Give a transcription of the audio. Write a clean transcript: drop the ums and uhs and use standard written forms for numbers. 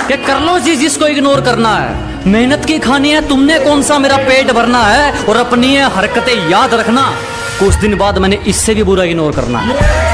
कि कर लो जी जिसको इग्नोर करना है। मेहनत की खानी है, तुमने कौन सा मेरा पेट भरना है। और अपनी हरकतें याद रखना, कुछ दिन बाद मैंने इससे भी बुरा इग्नोर करना है।